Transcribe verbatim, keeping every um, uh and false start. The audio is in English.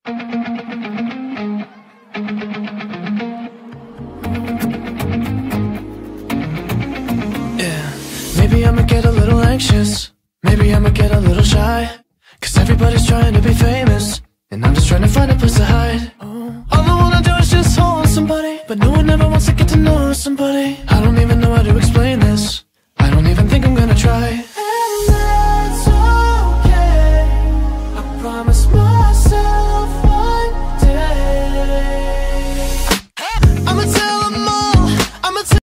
Yeah, maybe I'ma get a little anxious, maybe I'ma get a little shy, cause everybody's trying to be famous, and I'm just trying to find a place to hide. All I wanna do is just hold somebody, but no one ever wants to get to know somebody. I don't even know how to explain this, I don't even think I'm gonna try.